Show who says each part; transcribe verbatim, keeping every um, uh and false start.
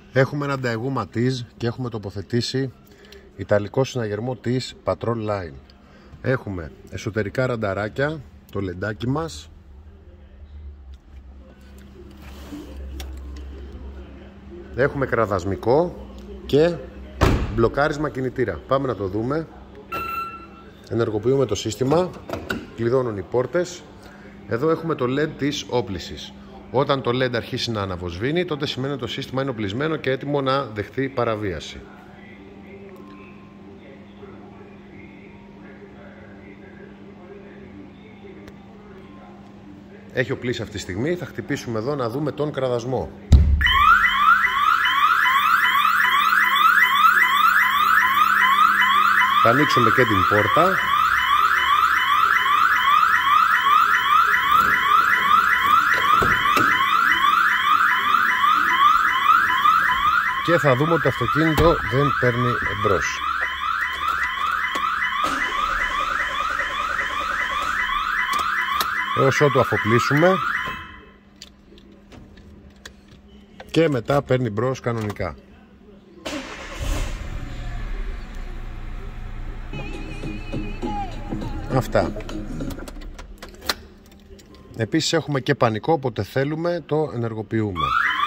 Speaker 1: Έχουμε ένα Daewoo Matiz και έχουμε τοποθετήσει ιταλικό συναγερμό της Patrol Line. Έχουμε εσωτερικά ρανταράκια, το λεντάκι μας. Έχουμε κραδασμικό και μπλοκάρισμα κινητήρα. Πάμε να το δούμε. Ενεργοποιούμε το σύστημα, κλειδώνουν οι πόρτες. Εδώ έχουμε το ελ ι ντι της όπλησης. Όταν το ελ ι ντι αρχίσει να αναβοσβήνει, τότε σημαίνει ότι το σύστημα είναι οπλισμένο και έτοιμο να δεχθεί παραβίαση. Έχει οπλίσει αυτή τη στιγμή, θα χτυπήσουμε εδώ να δούμε τον κραδασμό. Θα ανοίξουμε και την πόρτα. Και θα δούμε ότι το αυτοκίνητο δεν παίρνει εμπρός. Έως ότου αφοπλίσουμε και μετά παίρνει μπρος κανονικά. Αυτά. Επίσης έχουμε και πανικό, όποτε θέλουμε το ενεργοποιούμε.